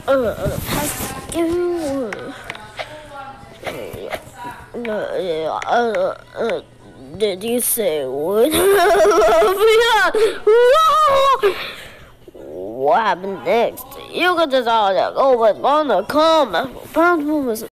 Did you say what? What happened next? You could just all go with one to come.